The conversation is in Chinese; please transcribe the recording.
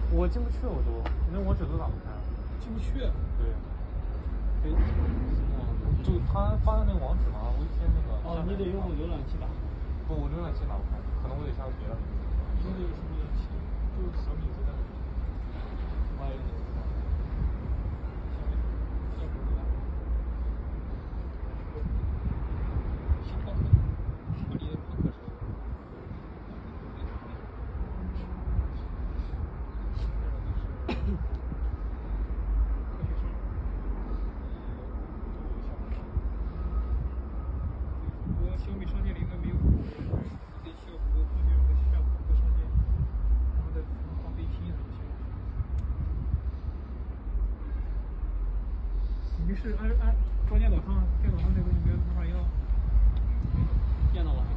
我进不去，我都，因为我指都打不开。 进不去。 对。就他发的那个网址嘛，微信那个。 哦，你得用浏览器打。 不，我浏览器打不开，可能我得下个别的。 用的有什么浏览器？就是小米自带的。 我也用的。 小米商店里应该没有，你得需要谷歌空间和下谷歌商店，然后再放微信才行。你没事，装电脑上，电脑上这个应该没法要。 电脑上。